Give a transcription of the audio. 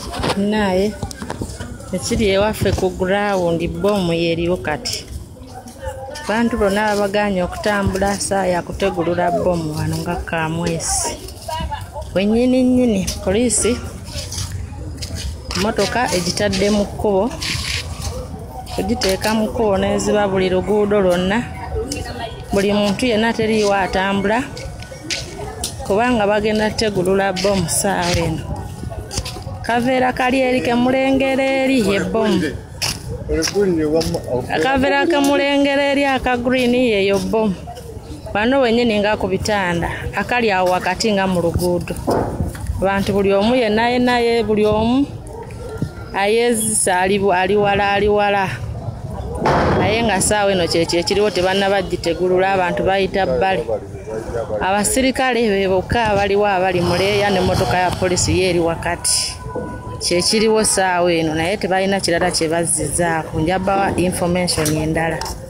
naye ekiri ewaffe ku ground bomu yeriwo kati bantu bonna babaganye okutambula saaya kutegulula bomu wano nga Kamwesi wennyini nnyini poliisi motoka egitadde mu kkubo kugiteeka mu kkubo neziba buli luguudo lwonna buli muntu yenna teriiwo atambula kubanga bagenda tegulula bomu saawa eno kaveera kali eri kemulengera eri yebbomu akaveera kemulengera eri aka green yeyo bomu wano wennyini nga ku bitanda akali awo wakati nga mu luguudo abantu buli omu yenna buli omu ayezisa ali wala naye nga saawa eno kyekyo ekiriwo tebannabagyitegulula abantu bayita bbali abasirikale be bokka abaliwo abali muleeya n'emmotoka ya poliisi yeeri wakati kyekiriwo saawa eno naye tebalina kirala kye bazzizaako njabawa information endala.